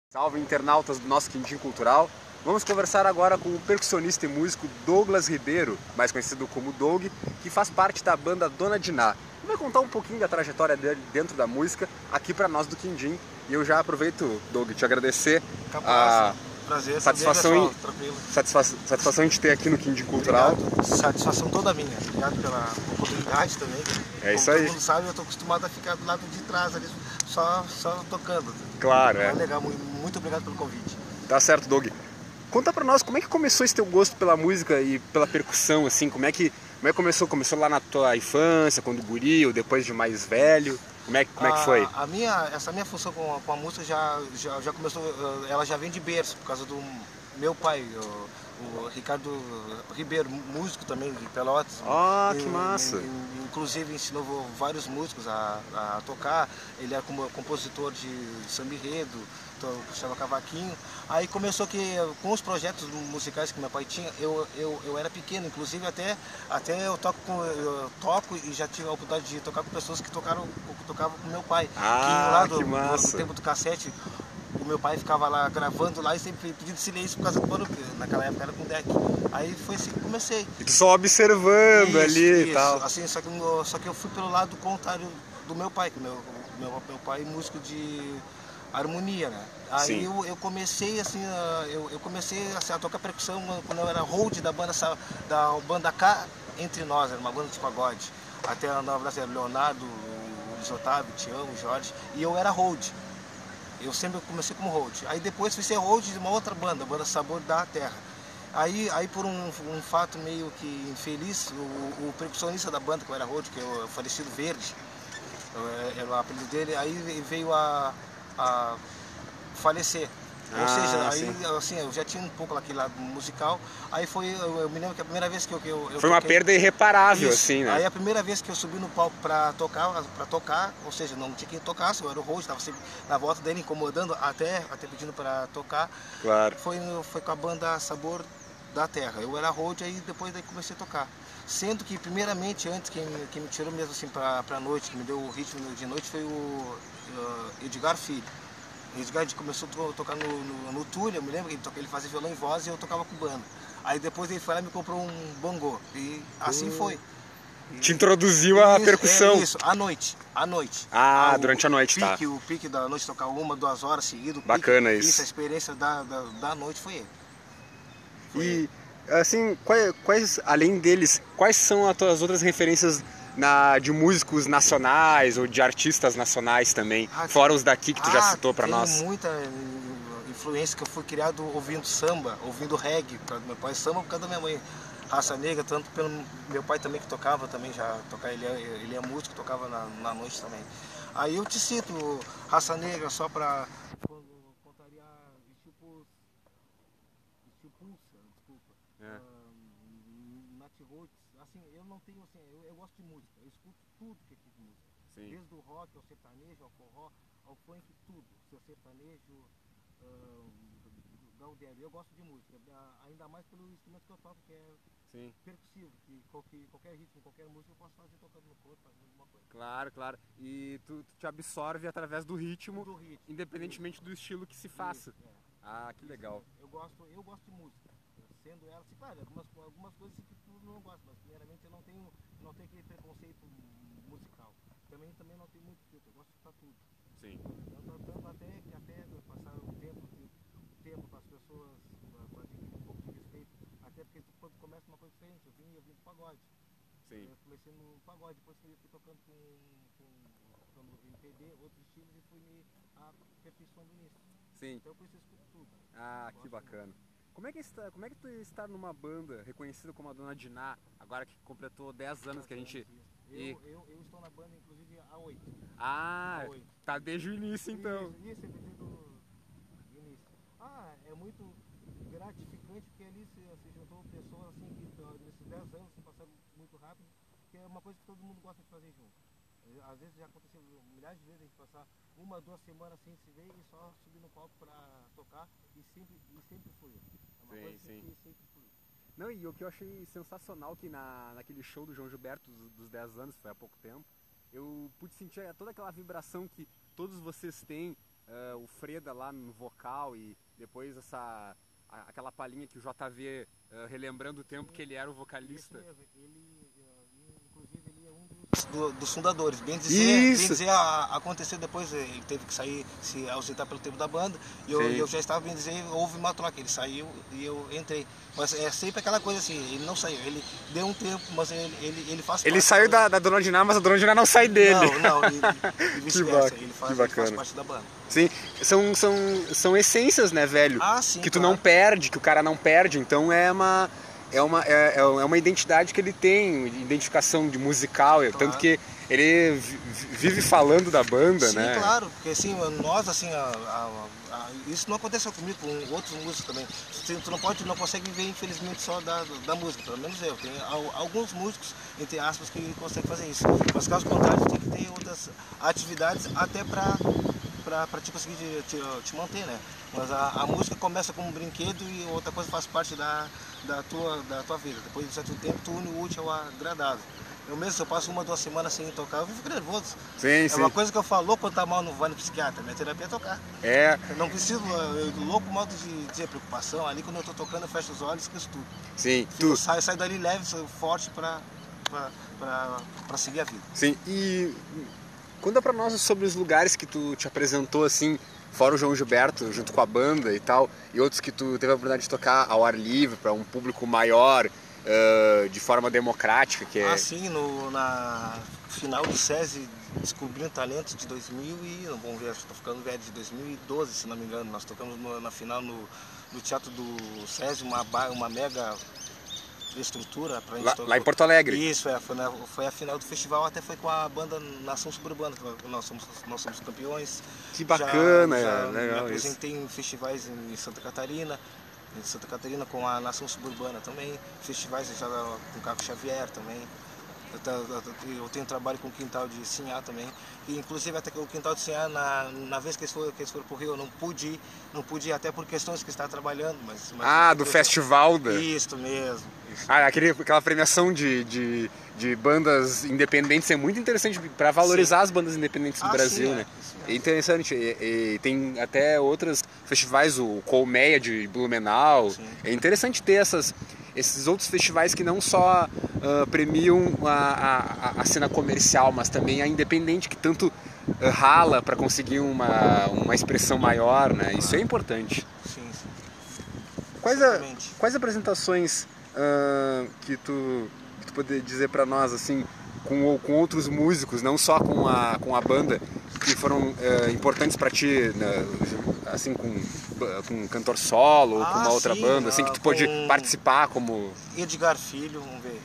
Salve internautas do nosso Quindim Cultural. Vamos conversar agora com o percussionista e músico Douglas Ribeiro, mais conhecido como Doug, que faz parte da banda Dona Diná. Ele vai contar um pouquinho da trajetória dele dentro da música aqui para nós do Quindim. E eu já aproveito, Doug, te agradecer Capaz, prazer, satisfação, tranquilo. satisfação em te ter aqui no Quindim Cultural. Obrigado. Satisfação toda minha. Obrigado pela oportunidade também. É isso Como aí. todo mundo sabe, eu estou acostumado a ficar do lado de trás ali, só tocando. Claro, é. Legal, muito obrigado pelo convite. Tá certo, Doug. Conta pra nós como é que começou esse teu gosto pela música e pela percussão, assim, como é que começou? Começou lá na tua infância, quando guri, ou depois de mais velho? Como é que foi? Essa minha função com a música já começou, ela já vem de berço, por causa do meu pai, o Ricardo Ribeiro, músico também de Pelotas. Que massa! Inclusive ensinou vários músicos a tocar. Ele é compositor de samba enredo, puxava cavaquinho. Aí começou que com os projetos musicais que meu pai tinha, eu era pequeno, inclusive até eu toco e já tive a oportunidade de tocar com pessoas que tocavam com meu pai. Que massa! Do tempo do cassete, o meu pai ficava lá gravando lá e sempre pedindo silêncio por causa do barulho, porque naquela época era com deck. Aí foi assim que comecei. E tu só observando ali e tal. Assim, só que eu fui pelo lado contrário do meu pai, que meu pai é músico de harmonia, né? Aí eu comecei assim, a tocar percussão quando eu era hold da banda K Entre Nós, era uma banda de pagode. Até na verdade era Leonardo, o Luiz Otávio, o Tião, o Jorge, e eu era hold. Eu sempre comecei como hold. Aí depois fui ser hold de uma outra banda, a banda Sabor da Terra. Aí por um fato meio que infeliz, o percussionista da banda, que eu era hold, que é o falecido Verde, era o apelido dele, aí veio a falecer. Ou seja, aí assim, eu já tinha um pouco aquele lado musical. Aí eu me lembro que a primeira vez que eu foi uma perda irreparável, isso, assim, né? Aí a primeira vez que eu subi no palco para tocar, ou seja, não tinha quem tocasse, eu era o host, estava sempre na volta dele incomodando, até pedindo para tocar. Claro. Foi com a banda Sabor da Terra. Eu era hold, aí depois daí comecei a tocar. Sendo que primeiramente, antes quem me tirou mesmo assim para noite, que me deu o ritmo de noite, foi o Edgar Filho. O Edgar começou a tocar no Túlio, eu me lembro que ele fazia violão e voz e eu tocava com banda. Aí depois ele foi lá e me comprou um bongô. E assim foi. Te introduziu a percussão. Isso, à noite. Durante a noite, tá. O pique da noite, tocar 1, 2 horas seguidas. Bacana isso. Isso, a experiência da noite foi ele. E, assim, além deles, quais são as tuas outras referências de músicos nacionais ou de artistas nacionais também, fora os daqui que tu já citou pra nós? Tem muita influência, que eu fui criado ouvindo samba, ouvindo reggae, por causa do meu pai, samba por causa da minha mãe, Raça Negra, tanto pelo meu pai também que tocava também, ele é músico, tocava na noite também. Aí eu te cito Raça Negra só pra contrariar Steel Pulsar, desculpa. Nat Roots, assim, eu não tenho assim, eu gosto de música, eu escuto tudo que é tipo de música. Sim. Desde o rock ao sertanejo, ao forró, ao funk, tudo. Seu sertanejo, gaudério. Eu gosto de música, ainda mais pelo instrumento que eu toco, que é percussivo, que qualquer ritmo, qualquer música eu posso fazer tocando no corpo, fazendo alguma coisa. Claro, claro. E tu te absorve através do ritmo, independentemente do estilo que se faça. Que legal. Eu gosto de música, sendo ela, assim, claro, algumas coisas que tu não gosta, mas primeiramente eu não tenho aquele preconceito musical. Também não tenho muito filtro, eu gosto de escutar tudo. Sim. Tanto até passar o tempo com as pessoas, para adquirir um pouco de respeito, até porque quando começa uma coisa diferente, eu vim do pagode. Sim. Eu comecei no pagode, depois fui tocando com MPB, outros estilos, e fui me aperfeiçoando nisso. Sim. Então por isso eu escuto tudo. Que bacana. Como é que tu está numa banda reconhecida como a Dona Diná, agora que completou 10 anos que a gente... Eu estou na banda, inclusive, há 8. Tá desde o início, então. Isso, desde o início. É muito gratificante, porque ali se juntou pessoas assim, que nesses 10 anos se passaram muito rápido, que é uma coisa que todo mundo gosta de fazer junto. Às vezes já aconteceu milhares de vezes a gente passar 1, 2 semanas sem se ver e só subir no palco para tocar, e sempre fluiu. É uma coisa que sempre fluiu. Não, e o que eu achei sensacional que naquele show do João Gilberto dos 10 anos, foi há pouco tempo, eu pude sentir toda aquela vibração que todos vocês têm, o Freda lá no vocal e depois aquela palhinha que o JV, relembrando o tempo que ele era o vocalista. Inclusive ele é um dos fundadores. Bem dizer, aconteceu depois, ele teve que sair, se ausentar pelo tempo da banda, e eu já estava, bem dizer, houve uma troca, ele saiu e eu entrei. Mas é sempre aquela coisa assim, ele não saiu, ele deu um tempo, mas ele faz parte. Ele saiu da Dona Diná, mas a Dona Diná não sai dele. Não, e vice-versa, ele faz parte da banda. Sim, são essências, né, velho? Sim, que tu não perde, que o cara não perde, então é uma identidade que ele tem, identificação de musical, tanto que ele vive falando da banda, né? Sim, claro, porque assim, nós, assim, isso não aconteceu comigo, com outros músicos também. Tu não consegue viver, infelizmente, só da música, pelo menos eu. Tem alguns músicos, entre aspas, que conseguem fazer isso. Mas caso contrário, tem que ter outras atividades até para te conseguir te manter, né? Mas a música começa como um brinquedo e outra coisa faz parte da tua vida. Depois de um certo tempo, tu une o útil ao agradável. Eu mesmo, se eu passo 1 ou 2 semanas sem tocar, eu fico nervoso. Sim. Uma coisa que eu falo, quando tá mal, não vai no psiquiatra. Minha terapia é tocar. Eu não preciso, louco modo de dizer preocupação. Ali, quando eu tô tocando, eu fecho os olhos e esqueço tudo. Sim. Sai dali leve, forte para seguir a vida. Sim, e conta pra nós sobre os lugares que tu te apresentou, assim, fora o João Gilberto, junto com a banda e tal, e outros que tu teve a oportunidade de tocar ao ar livre, para um público maior, de forma democrática. Sim, na final do SESI, Descobrindo Talentos de 2000 e, vamos ver, estou ficando velho, de 2012, se não me engano, nós tocamos na final no Teatro do SESI, uma mega estrutura pra gente lá em Porto Alegre. Isso, foi a final do festival, até foi com a banda Nação Suburbana, que nós somos campeões. Que bacana, legal. Me apresentei em festivais em Santa Catarina, com a Nação Suburbana também, festivais já com o Caco Xavier também. Eu tenho trabalho com o Quintal de Sinhá também, e inclusive até o Quintal de Sinhá, na vez que eles foram pro Rio, eu não pude ir até por questões que estava trabalhando. Mas do festival Isso mesmo. Aquela premiação de bandas independentes é muito interessante para valorizar as bandas independentes do Brasil, né? É interessante, e tem até outros festivais, o Colmeia de Blumenau. Sim. É interessante ter esses outros festivais que não só premiam a cena comercial, mas também a independente, que tanto rala para conseguir uma expressão maior, né? Isso é importante. Sim. Quais apresentações que tu poderia dizer para nós, assim, com outros músicos, não só com a banda, que foram importantes para ti, né? Assim, com cantor solo ou com uma outra banda, assim, que tu pôde participar como... Edgar Filho,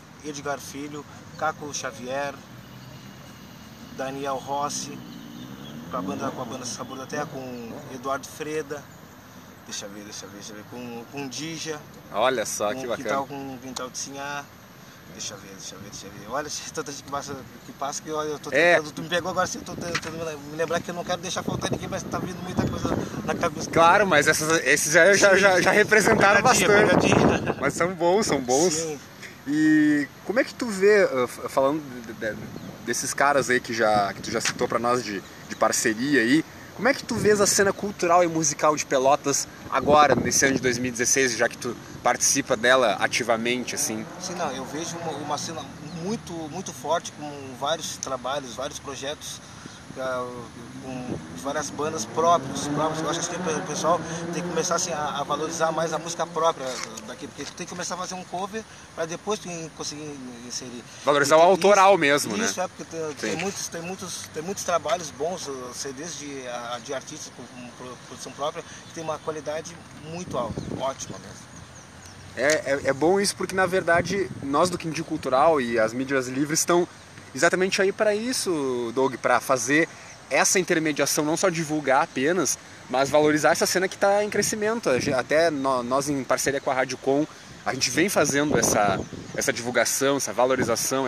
Caco Xavier, Daniel Rossi, com a banda Sabor da Terra, com Eduardo Freda, deixa eu ver, com Dija. Olha só, que bacana. Com o Quintal de Sinhá. Deixa eu ver. Olha, tanta gente que passa que eu tô tentando. Tu me pegou agora assim, tô tentando me lembrar que eu não quero deixar faltar ninguém, mas tá vindo muita coisa na cabeça. Claro, mas esses já representaram bastante. Mas são bons. Sim. E como é que tu vê, falando desses caras aí que tu já citou pra nós de parceria aí, como é que tu vês a cena cultural e musical de Pelotas agora, nesse ano de 2016, já que tu participa dela ativamente, assim? Sim, eu vejo uma cena muito, muito forte, com vários trabalhos, vários projetos, com várias bandas próprias. Eu acho que o pessoal tem que começar assim, a valorizar mais a música própria daqui, porque tu tem que começar a fazer um cover para depois tu conseguir inserir. Valorizar o autoral mesmo, né? Isso, porque tem muitos trabalhos bons, CDs de artistas com produção própria, que tem uma qualidade muito alta, ótima mesmo. É bom isso, porque na verdade nós do Quindim Cultural e as mídias livres estão exatamente aí para isso, Doug, para fazer essa intermediação, não só divulgar apenas, mas valorizar essa cena que está em crescimento. Até nós, em parceria com a Rádio Com, a gente vem fazendo essa divulgação, essa valorização,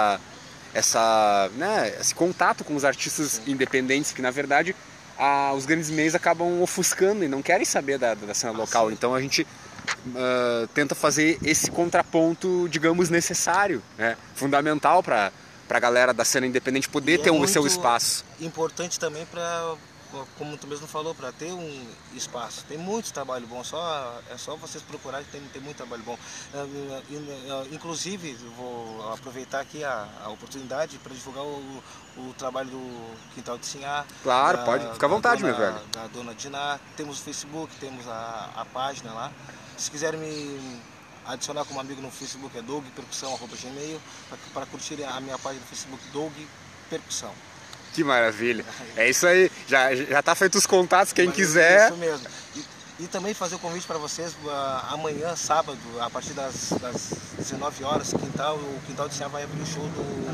esse contato com os artistas independentes, que na verdade os grandes meios acabam ofuscando e não querem saber da cena local. Então a gente tenta fazer esse contraponto, digamos, necessário, né? Fundamental para a galera da cena independente poder ter o seu espaço. Importante também para como tu mesmo falou, para ter um espaço. Tem muito trabalho bom, é só vocês procurarem, tem muito trabalho bom. Inclusive, vou aproveitar aqui a oportunidade para divulgar o trabalho do Quintal de Sinhá. Claro, pode, fica à vontade, meu velho. Da Dona Diná. Temos o Facebook, temos a página lá. Se quiserem me adicionar como amigo no Facebook, é dogpercussão@gmail, para curtirem a minha página no Facebook, Dog Percussão. Que maravilha. É isso aí. Já tá feito os contatos, quem quiser. Isso mesmo. E também fazer o convite para vocês, amanhã, sábado, a partir das 19 horas, o Quintal de Sinhá vai abrir o show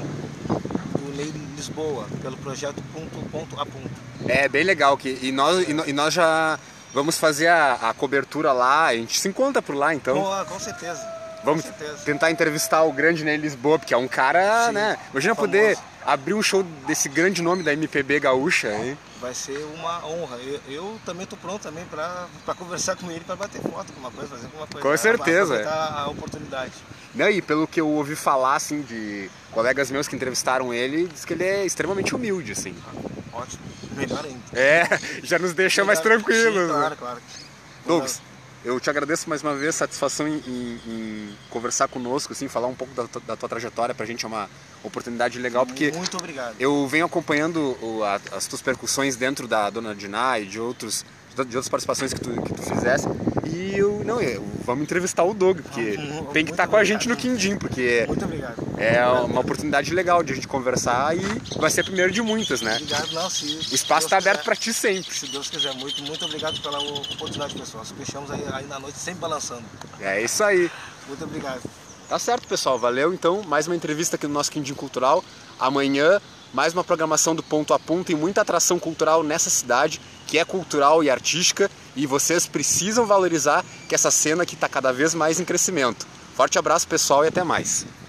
do Lei Lisboa, pelo projeto Ponto a Ponto. É bem legal. E nós já vamos fazer a cobertura lá, a gente se encontra por lá, então. Com certeza. Vamos tentar entrevistar o grande Ney Lisboa, porque é um cara, sim, né? Imagina poder abrir um show desse grande nome da MPB gaúcha, hein? Vai ser uma honra. Eu também estou pronto também para conversar com ele, para bater foto, alguma coisa, fazer alguma coisa. Com certeza. Aproveitar a oportunidade. Não, e pelo que eu ouvi falar, assim, de colegas meus que entrevistaram ele, diz que ele é extremamente humilde, assim. Ótimo. Melhor ainda. Já nos deixa mais tranquilos. Sim, né? Claro. Douglas, eu te agradeço mais uma vez, satisfação em conversar conosco, assim, falar um pouco da tua trajetória, pra gente é uma oportunidade legal, porque muito obrigado. Eu venho acompanhando as tuas percussões dentro da Dona Diná e de outras participações que tu fizesse, e vamos entrevistar o Doug, porque tem que estar com a gente no Quindim, porque muito obrigado. É uma oportunidade legal de a gente conversar e vai ser a primeira de muitas, né? Obrigado, não, se o espaço está aberto para ti sempre. Se Deus quiser, muito obrigado pela oportunidade, pessoal. Se fechamos aí na noite sempre balançando. É isso aí. Muito obrigado. Tá certo, pessoal. Valeu, então. Mais uma entrevista aqui no nosso Quindim Cultural. Amanhã, mais uma programação do Ponto a Ponto e muita atração cultural nessa cidade, que é cultural e artística, e vocês precisam valorizar que essa cena que está cada vez mais em crescimento. Forte abraço, pessoal, e até mais.